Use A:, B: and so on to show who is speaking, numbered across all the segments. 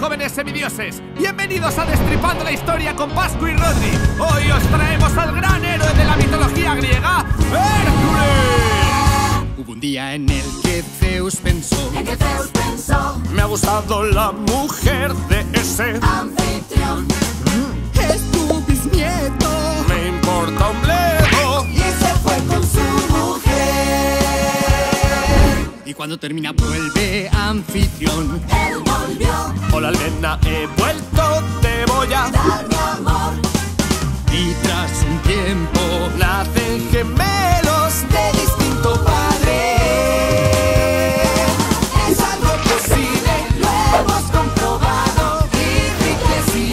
A: jóvenes semidioses. Bienvenidos a Destripando la Historia con Pascu y Rodri. Hoy os traemos al gran héroe de la mitología griega, Hércules.
B: Hubo un día en el que Zeus pensó,
A: me ha gustado la mujer de ese
C: anfitrión.
B: es tu bisnieto.
A: Me importa un bledo.
C: Y se fue con su mujer.
B: Y cuando termina vuelve anfitrión.
C: Él volvió.
A: Hola nena, he vuelto, te voy a
C: Dar mi amor.
B: Y tras un tiempo
A: nacen gemelos
C: De distinto padre. Es algo posible, lo hemos comprobado. Hércules y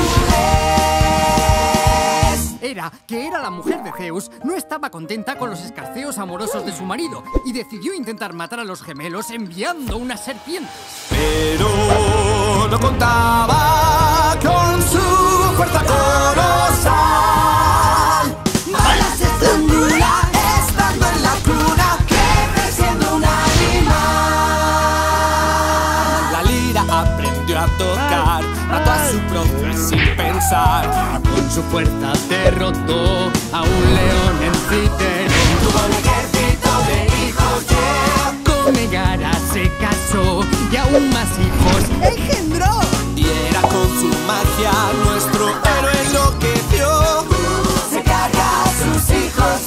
C: Hércules.
B: era que era la mujer de Zeus, no estaba contenta con los escarceos amorosos de su marido y decidió intentar matar a los gemelos enviando una serpiente.
A: pero no contaba con su fuerza colosal.
C: Balas estrangula, estando en la cuna, creciendo un animal.
A: La lira aprendió a tocar, mató a su profe sin pensar.
B: Con su fuerza derrotó a un león en Citerón.
C: Tuvo un ejército de hijos, yeah.
B: Con Megara se casó y aún más hijos engendró.
A: Y era con su magia nuestro héroe enloqueció.
C: Se carga a sus hijos,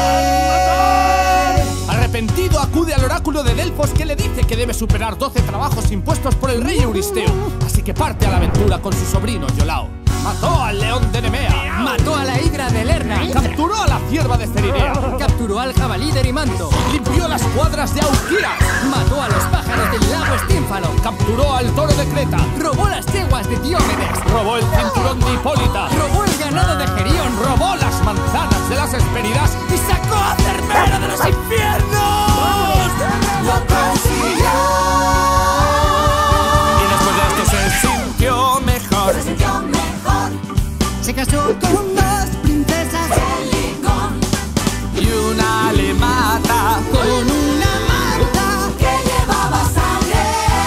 C: yeah.
A: Arrepentido acude al oráculo de Delfos, que le dice que debe superar 12 trabajos impuestos por el rey Euristeo. Así que parte a la aventura con su sobrino Iolao. Mató al león de Nemea.
B: Mató a la hidra de Lerna.
A: Capturó a la cierva de Cerinea.
B: Capturó al jabalí de Erimanto.
A: Limpió las cuadras de Augias.
B: Mató a los pájaros del lago Estínfalo.
A: Capturó al toro de Creta.
B: Robó las yeguas de Diómedes.
A: Robó el cinturón de Hipólita.
B: Robó el ganado de Gerión.
A: Robó las manzanas de las Hespéridas.
B: Y sacó a Cerbero de los infiernos.
C: Lo consiguió.
A: Y después de esto se sintió mejor.
C: Se sintió mejor.
B: Se casó con dos princesas.
C: El Lincoln
A: Y una le mata.
B: Con una manta.
C: que llevaba sangre.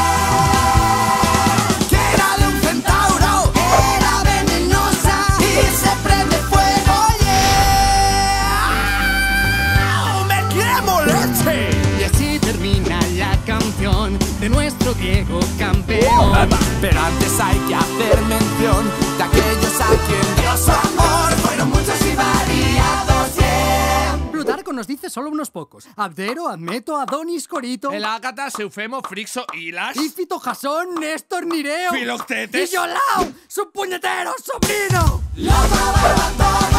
A: Que era de un centauro.
C: Era venenosa
A: Y se prende fuego. Yeah. ¡Me quemo leche!
B: Y así termina la canción de nuestro griego campeón.
A: Pero antes hay que hacer mención de aquellos a quien dio su amor.
C: Fueron muchos y variados, yeah.
B: Plutarco nos dice solo unos pocos. Abdero, Admeto, Adonis, Corito.
A: El Ágatas, Eufemo, Frixo, Hilas,
B: Ífito, Jasón, Néstor, Nireo.
A: Filoctetes.
B: Y Iolao, su puñetero sobrino.
C: Lo probaron todos.